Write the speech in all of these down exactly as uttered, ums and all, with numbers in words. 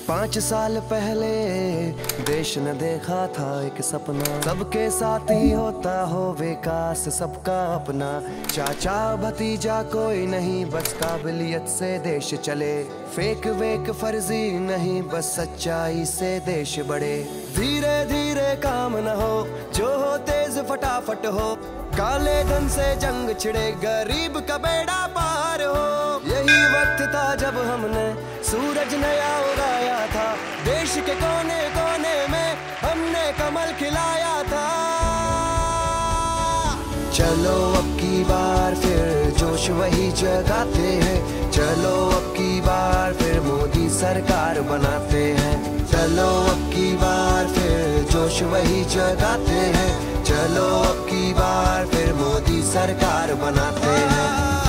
पाँच साल पहले देश ने देखा था एक सपना, सबके साथ ही होता हो विकास सबका अपना। चाचा भतीजा कोई नहीं, बस काबिलियत से देश चले। फेक वेक फर्जी नहीं, बस सच्चाई से देश बढ़े। धीरे धीरे काम न हो, जो हो तेज फटाफट हो। काले धन से जंग छिड़े, गरीब का बेड़ा पार हो। यही वक्त था जब हमने सूरज नया उगाया था, देश के कोने कोने में हमने कमल खिलाया था। चलो अब की बार फिर जोश वही जगाते हैं, चलो अब की बार फिर मोदी सरकार बनाते हैं। चलो अब की बार फिर जोश वही जगाते हैं, चलो अब की बार फिर मोदी सरकार बनाते हैं।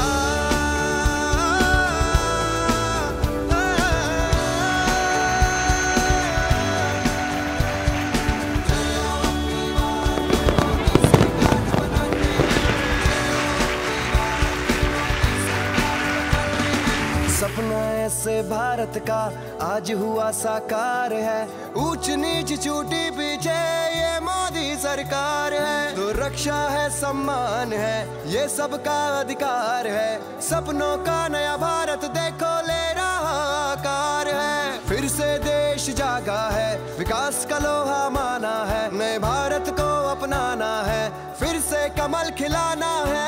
सपना ऐसे भारत का आज हुआ साकार है, ऊंच नीच छूटी पीछे ये मोदी सरकार है। तो रक्षा है, सम्मान है, ये सबका अधिकार है। सपनों का नया भारत देखो ले रहा आकार है। फिर से देश जागा है, विकास का लोहा माना है। नए भारत को अपनाना है, फिर से कमल खिलाना है।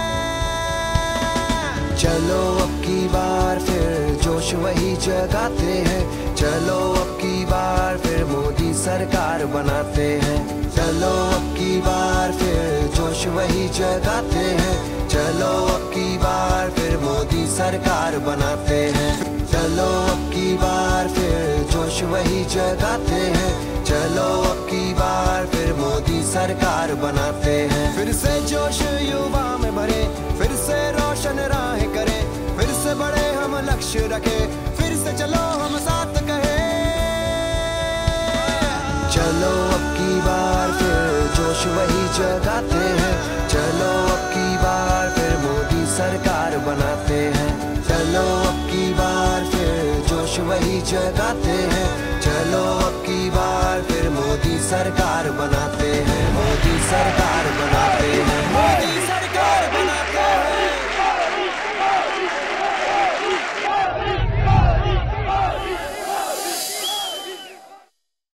चलो अब की बार फिर जोश वही जगाते हैं, चलो अब की बार फिर मोदी सरकार बनाते हैं। चलो अब की बार फिर जोश वही जगाते हैं, चलो अब की बार फिर मोदी सरकार बनाते हैं। चलो अब की बार फिर जोश वही जगाते हैं, चलो अब की बार फिर मोदी सरकार बनाते हैं। फिर से जोश युवा में भरे, फिर से रोशन राहें करें, फिर से बड़े हम लक्ष्य रखें, फिर से चलो हम साथ कहे। चलो अब की बार फिर जोश वही जगाते हैं, चलो अब की बार फिर मोदी सरकार बनाते हैं। चलो अब की बार फिर जोश वही जगाते हैं, चलो अब की बार फिर मोदी सरकार बनाते हैं। मोदी सरकार